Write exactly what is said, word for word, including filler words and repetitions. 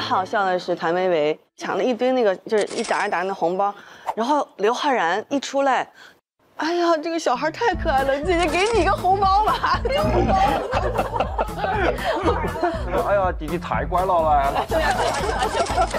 好笑的是，谭维维抢了一堆那个就是一沓一沓的红包，然后刘昊然一出来。哎呀，这个小孩太可爱了，姐姐给你一个红包吧，给红包。 哎呀，弟弟太乖了嘞。 对呀，对呀，